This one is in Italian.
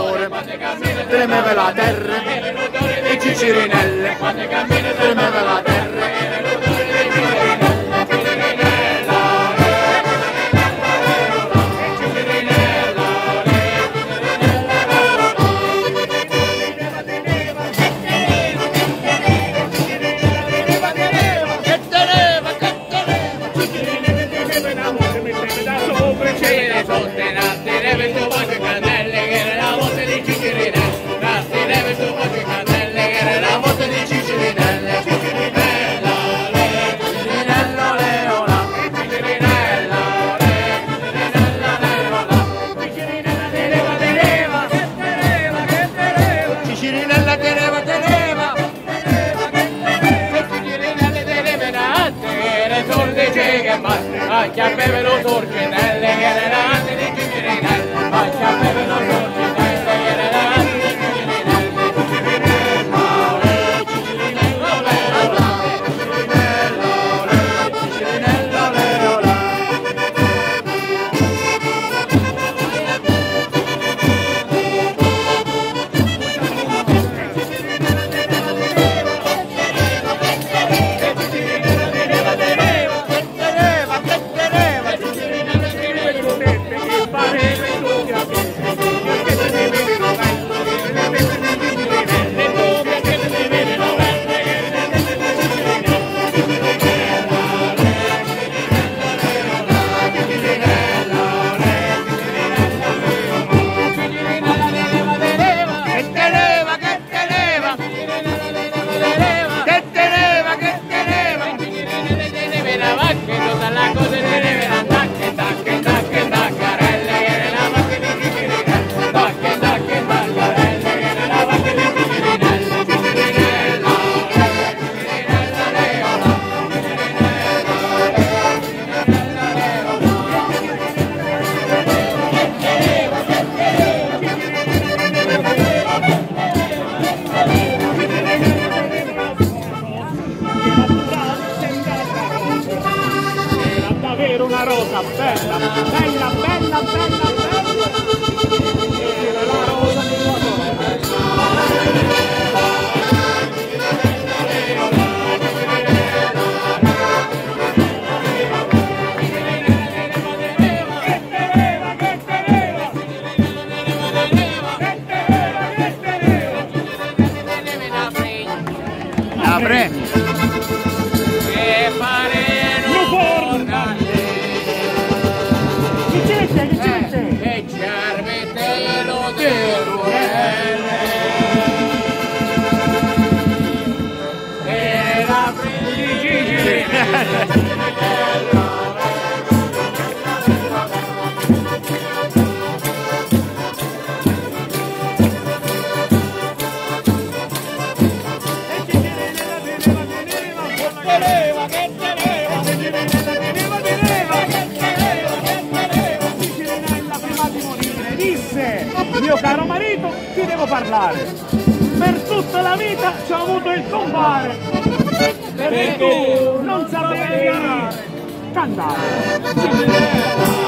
l'odore, tremeva la terra, e Cicirinelle, tremeva la terra, chiappeve lo torcinelle, che era davanti di Cicirinelle, ma chiappeve lo torcinelle, che era davanti di una rosa bella, bella, bella, bella, bella. Era la rosa di tua Apre. Mio caro marito, ti devo parlare. Per tutta la vita ci ho avuto il compare. Perché tu non sapevi cantare.